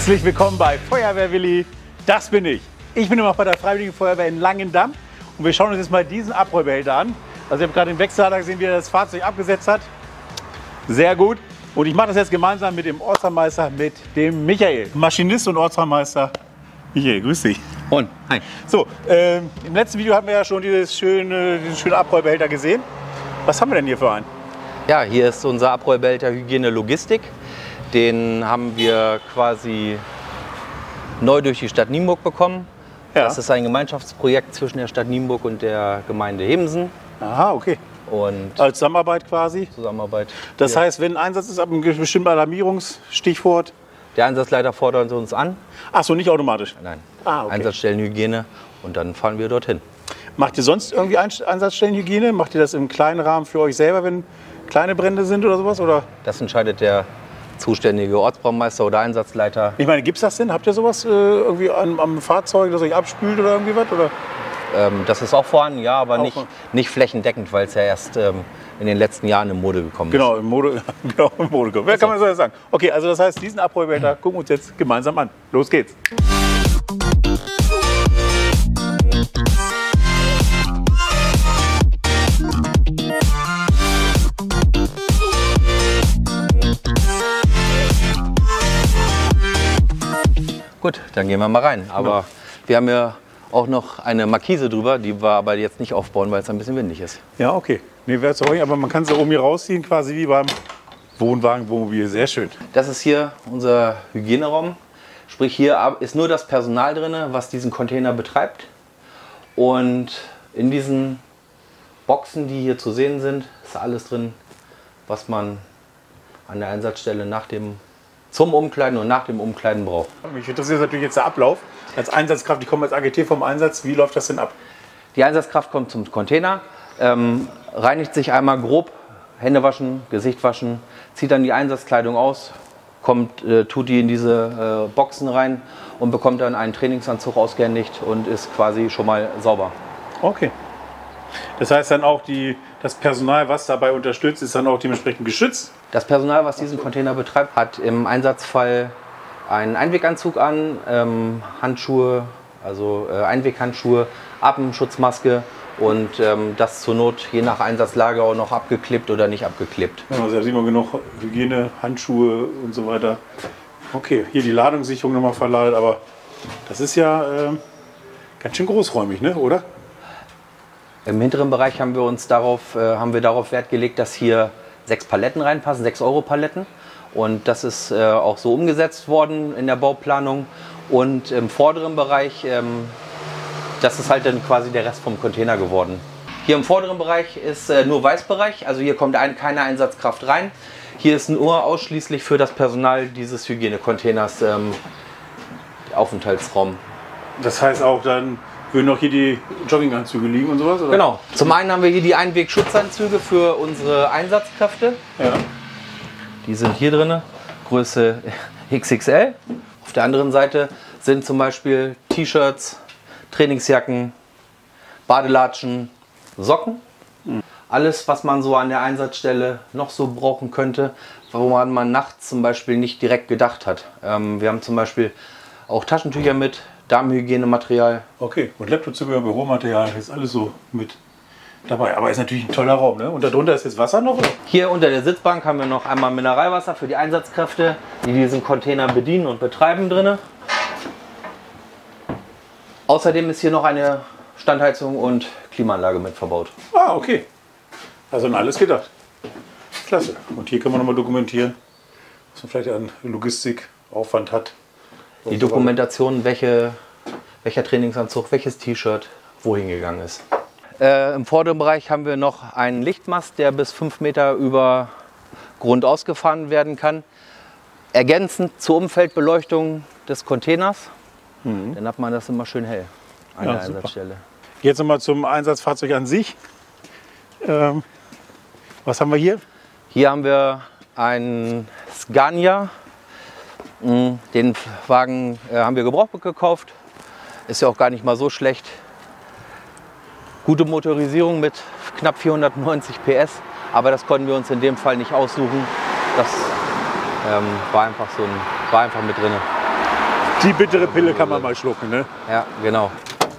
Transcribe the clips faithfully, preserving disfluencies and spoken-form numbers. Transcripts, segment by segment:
Herzlich willkommen bei Feuerwehr Willi, das bin ich. Ich bin immer bei der Freiwilligen Feuerwehr in Langendamm und wir schauen uns jetzt mal diesen Abrollbehälter an. Also ich habe gerade den Wechselhalter gesehen, wie er das Fahrzeug abgesetzt hat. Sehr gut. Und ich mache das jetzt gemeinsam mit dem Ortsfahrmeister, mit dem Michael. Maschinist und Ortsfahrmeister. Michael, grüß dich. Und, hi. So, ähm, im letzten Video hatten wir ja schon dieses schöne, diesen schönen Abrollbehälter gesehen. Was haben wir denn hier für einen? Ja, hier ist unser Abrollbehälter Hygiene Logistik. Den haben wir quasi neu durch die Stadt Nienburg bekommen. Ja. Das ist ein Gemeinschaftsprojekt zwischen der Stadt Nienburg und der Gemeinde Hemsen. Aha, okay. Und Als Zusammenarbeit quasi? Zusammenarbeit. Das hier. heißt, wenn ein Einsatz ist, ab einem bestimmten Alarmierungsstichwort? Der Einsatzleiter fordert uns an. Ach so, nicht automatisch? Nein, Ah, okay. Einsatzstellenhygiene und dann fahren wir dorthin. Macht ihr sonst irgendwie Einsatzstellenhygiene? Macht ihr das im kleinen Rahmen für euch selber, wenn kleine Brände sind oder sowas? Oder? Das entscheidet der zuständige Ortsbaumeister oder Einsatzleiter. Ich meine, gibt es das denn? Habt ihr sowas äh, irgendwie am, am Fahrzeug, das euch abspült oder irgendwie was? Oder? Ähm, das ist auch vorhanden, ja, aber Auch nicht, vorhanden. nicht flächendeckend, weil es ja erst ähm, in den letzten Jahren in Mode gekommen ist. Genau, im Mode, genau, im Mode kommt. Wer kann man so sagen? Okay, also das heißt, diesen Abrollbehälter gucken wir uns jetzt gemeinsam an. Los geht's. Gut, dann gehen wir mal rein. Aber Genau. wir haben ja auch noch eine Markise drüber, die wir aber jetzt nicht aufbauen, weil es ein bisschen windig ist. Ja, okay. Nee, wäre zu euch, aber man kann sie oben hier rausziehen, quasi wie beim Wohnwagen, Wohnmobil. Sehr schön. Das ist hier unser Hygieneraum. Sprich, hier ist nur das Personal drin, was diesen Container betreibt. Und in diesen Boxen, die hier zu sehen sind, ist alles drin, was man an der Einsatzstelle nach dem, zum Umkleiden und nach dem Umkleiden braucht. Mich interessiert natürlich jetzt der Ablauf. Als Einsatzkraft, ich komme als A G T vom Einsatz. Wie läuft das denn ab? Die Einsatzkraft kommt zum Container, ähm, reinigt sich einmal grob, Hände waschen, Gesicht waschen, zieht dann die Einsatzkleidung aus, kommt, äh, tut die in diese äh, Boxen rein und bekommt dann einen Trainingsanzug ausgehändigt und ist quasi schon mal sauber. Okay. Das heißt dann auch, die, das Personal, was dabei unterstützt, ist dann auch dementsprechend geschützt? Das Personal, was diesen Container betreibt, hat im Einsatzfall einen Einweganzug an, ähm, Handschuhe, also äh, Einweghandschuhe, Atemschutzmaske und ähm, das zur Not je nach Einsatzlage auch noch abgeklebt oder nicht abgeklebt. Also da sieht man genug Hygiene, Handschuhe und so weiter. Okay, hier die Ladungssicherung nochmal verladet, aber das ist ja äh, ganz schön großräumig, ne? Oder? Im hinteren Bereich haben wir uns darauf, äh, haben wir darauf Wert gelegt, dass hier sechs Paletten reinpassen, sechs Euro Paletten. Und das ist äh, auch so umgesetzt worden in der Bauplanung. Und im vorderen Bereich, ähm, das ist halt dann quasi der Rest vom Container geworden. Hier im vorderen Bereich ist äh, nur Weißbereich, also hier kommt ein, keine Einsatzkraft rein. Hier ist nur ausschließlich für das Personal dieses Hygienecontainers ähm, Aufenthaltsraum. Das heißt auch, dann würden auch hier die Jogginganzüge liegen und sowas? Oder? Genau. Zum einen haben wir hier die Einwegschutzanzüge für unsere Einsatzkräfte. Ja. Die sind hier drin, Größe X X L. Auf der anderen Seite sind zum Beispiel T-Shirts, Trainingsjacken, Badelatschen, Socken. Mhm. Alles, was man so an der Einsatzstelle noch so brauchen könnte, woran man nachts zum Beispiel nicht direkt gedacht hat. Ähm, wir haben zum Beispiel auch Taschentücher mit, Darmhygienematerial. Okay, und Laptop-Zubehör, Büromaterial, ist alles so mit dabei. Aber ist natürlich ein toller Raum, ne? Und darunter ist jetzt Wasser noch, oder? Hier unter der Sitzbank haben wir noch einmal Mineralwasser für die Einsatzkräfte, die diesen Container bedienen und betreiben drin. Außerdem ist hier noch eine Standheizung und Klimaanlage mit verbaut. Ah, okay. Also an alles gedacht. Klasse. Und hier kann man nochmal dokumentieren, was man vielleicht an Logistikaufwand hat. Die Dokumentation, welche, welcher Trainingsanzug, welches T-Shirt wohin gegangen ist. Äh, Im vorderen Bereich haben wir noch einen Lichtmast, der bis fünf Meter über Grund ausgefahren werden kann. Ergänzend zur Umfeldbeleuchtung des Containers. Mhm. Dann hat man das immer schön hell an Ja, der super. Einsatzstelle. Jetzt nochmal zum Einsatzfahrzeug an sich. Ähm, was haben wir hier? Hier haben wir einen Scania. Den Wagen äh, haben wir gebraucht gekauft. Ist ja auch gar nicht mal so schlecht. Gute Motorisierung mit knapp vierhundertneunzig P S. Aber das konnten wir uns in dem Fall nicht aussuchen. Das ähm, war einfach so ein, war einfach mit drin. Die bittere Pille kann man mal schlucken, ne? Ja, genau.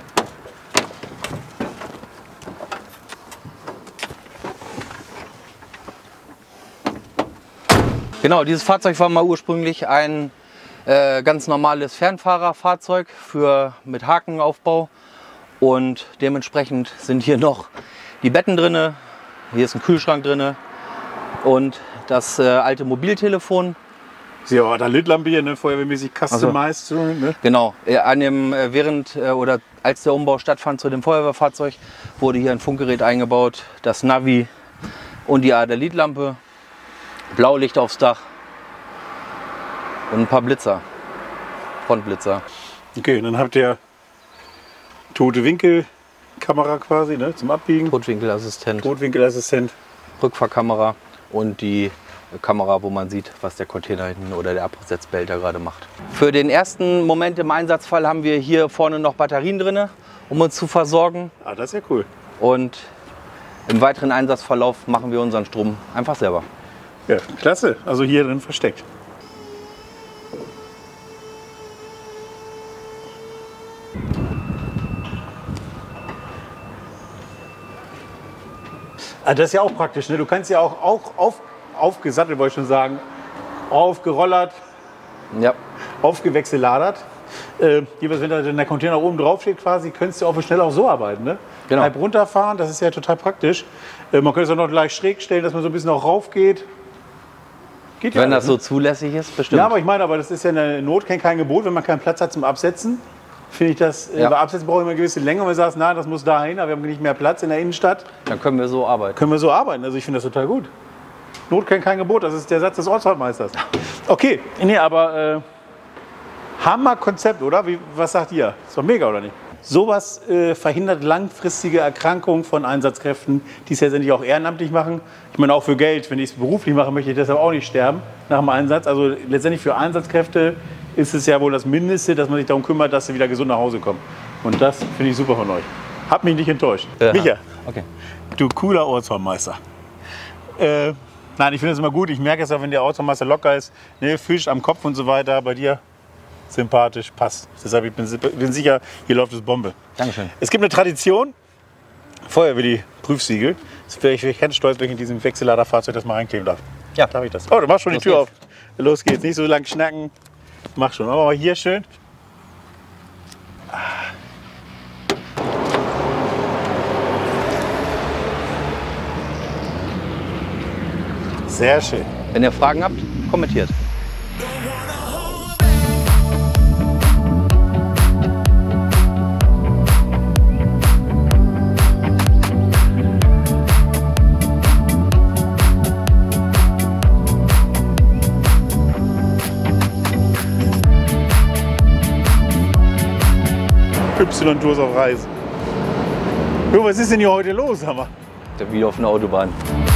Genau, dieses Fahrzeug war mal ursprünglich ein äh, ganz normales Fernfahrerfahrzeug für, mit Hakenaufbau. Und dementsprechend sind hier noch die Betten drin. Hier ist ein Kühlschrank drin und das äh, alte Mobiltelefon. Sie haben da Lidlampe hier, ne, feuerwehrmäßig customized. So, ne? Genau, an dem, während oder als der Umbau stattfand zu dem Feuerwehrfahrzeug, wurde hier ein Funkgerät eingebaut, das Navi und die Adelitlampe, Blaulicht aufs Dach und ein paar Blitzer, Frontblitzer. Okay, und dann habt ihr tote Winkelkamera quasi, ne, zum Abbiegen. Totwinkelassistent. Totwinkelassistent. Rückfahrkamera und die Kamera, wo man sieht, was der Container hinten oder der Absetzbehälter gerade macht. Für den ersten Moment im Einsatzfall haben wir hier vorne noch Batterien drin, um uns zu versorgen. Ah, das ist ja cool. Und im weiteren Einsatzverlauf machen wir unseren Strom einfach selber. Ja, klasse. Also hier drin versteckt. Ah, das ist ja auch praktisch, ne? Du kannst ja auch, auch auf, aufgesattelt, wollte ich schon sagen, aufgerollert, ja. aufgewechseladert. Äh, jeweils, wenn da der Container oben drauf steht, quasi, könntest du auch schnell auch so arbeiten. Ne? Genau. Halb runterfahren, das ist ja total praktisch. Äh, man könnte es auch noch gleich schräg stellen, dass man so ein bisschen auch rauf geht. Geht ja wenn alles, das so ne? zulässig ist, bestimmt. Ja, aber ich meine, aber das ist ja eine Not, kennt kein Gebot, wenn man keinen Platz hat zum Absetzen. Finde ich das, Ja. Bei Absetzen brauche ich immer eine gewisse Länge. Und wenn du sagst, nein, das muss dahin, aber wir haben nicht mehr Platz in der Innenstadt, Dann können wir so arbeiten. können wir so arbeiten. Also ich finde das total gut. Not kennt kein Gebot, das ist der Satz des Ortswaldmeisters. Okay, nee, aber äh, Hammer-Konzept, oder? Wie, was sagt ihr? Ist doch mega, oder nicht? Sowas äh, verhindert langfristige Erkrankungen von Einsatzkräften, die es ja letztendlich auch ehrenamtlich machen. Ich meine, auch für Geld, wenn ich es beruflich mache, möchte ich deshalb auch nicht sterben nach dem Einsatz. Also letztendlich für Einsatzkräfte ist es ja wohl das Mindeste, dass man sich darum kümmert, dass sie wieder gesund nach Hause kommen. Und das finde ich super von euch. Hat mich nicht enttäuscht. Ja. Micha, Okay. du cooler Ortsbaumeister. Äh, nein, ich finde es immer gut. Ich merke es auch, wenn der Ortsbaumeister locker ist, ne, Fisch am Kopf und so weiter. Bei dir sympathisch, passt. Deshalb ich bin ich bin sicher, hier läuft es Bombe. Dankeschön. Es gibt eine Tradition, Feuerwehr die Prüfsiegel. Das wäre ich, ich ganz stolz, wenn ich in diesem Wechselladerfahrzeug das mal reinkleben darf. Ja. Darf ich das? Oh, du machst schon Los die Tür geht's. auf. Los geht's. Nicht so lang schnacken. Mach schon. Machen wir mal hier schön. Sehr schön. Wenn ihr Fragen habt, kommentiert. Y-Tours auf Reisen. Jo, was ist denn hier heute los, Hammer? Wie auf einer Autobahn.